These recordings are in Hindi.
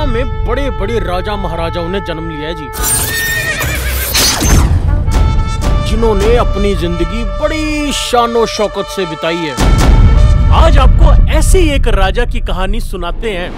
में बड़े बड़े राजा महाराजाओं ने जन्म लिया है जी, जिन्होंने अपनी जिंदगी बड़ी शानो शौकत से बिताई है। आज आपको ऐसी एक राजा की कहानी सुनाते हैं।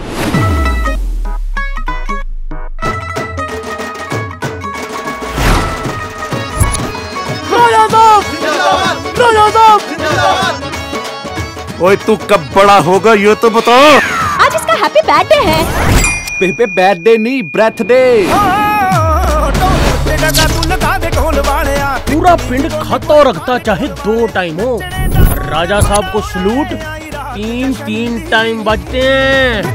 राजा साहब, राजा साहब। ओए तू कब बड़ा होगा ये तो बताओ। आज इसका हैप्पी बर्थडे है। पे बर्थडे नहीं, बर्थडे। पूरा पिंड खाता और रखता चाहे 2 टाइम हो, राजा साहब को सलूट 3 टाइम बजते हैं।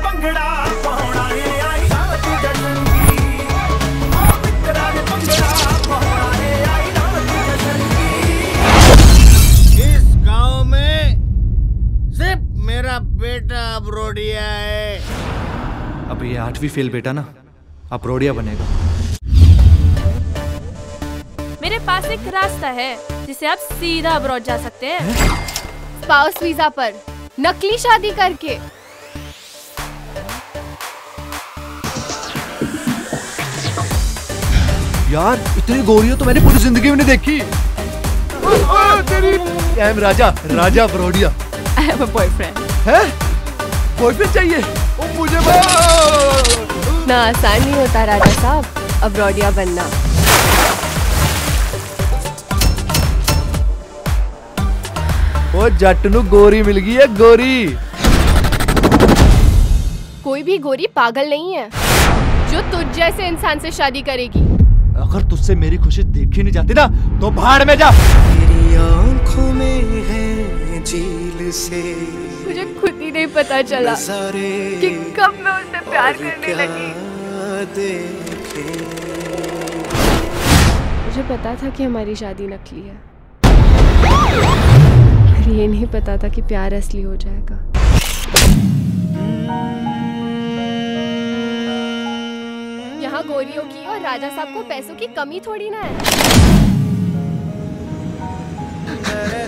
मेरा बेटा अब्रोडिया है। अब ये 8वीं फेल बेटा ना, अब्रोडिया बनेगा। मेरे पास एक रास्ता है जिसे आप सीधा अब्रॉड जा सकते हैं। स्पाउस वीजा पर नकली शादी करके। यार इतनी गोरियां तो मैंने पूरी जिंदगी में नहीं देखी। तेरी राजा राजा अब्रोडिया। I have a boyfriend. है? बॉयफ्रेंड चाहिए? ओ मुझे ना आसान नहीं होता राजा साहब अब्रोडिया बनना। ओ जट नू गोरी मिल गई है, गोरी। कोई भी गोरी पागल नहीं है जो तुझ जैसे इंसान से शादी करेगी। अगर तुझसे मेरी खुशी देखी नहीं जाती ना तो भाड़ में जा। तेरी आंखों में है झील से मुझे खुद ही नहीं पता चला कि कब मैं उससे प्यार करने लगी। मुझे पता था कि हमारी शादी नकली है, पर ये नहीं पता था कि प्यार असली हो जाएगा। यहाँ गोरियों की और राजा साहब को पैसों की कमी थोड़ी ना है।